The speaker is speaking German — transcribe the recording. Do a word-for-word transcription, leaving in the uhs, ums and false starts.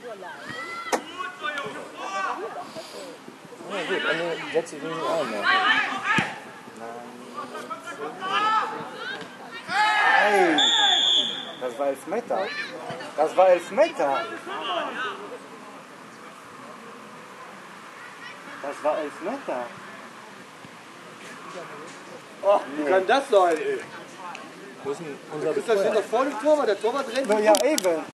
Ja gut, Anne setzt sich nicht ein. Ne? Nein! Das war Elfmeter. Das war Elfmeter. Das war Elfmeter. Oh, wie kann das sein, ey? Wo ist denn unser Ist das denn noch vor dem Torwart? Der Torwart rennt. Ja, eben.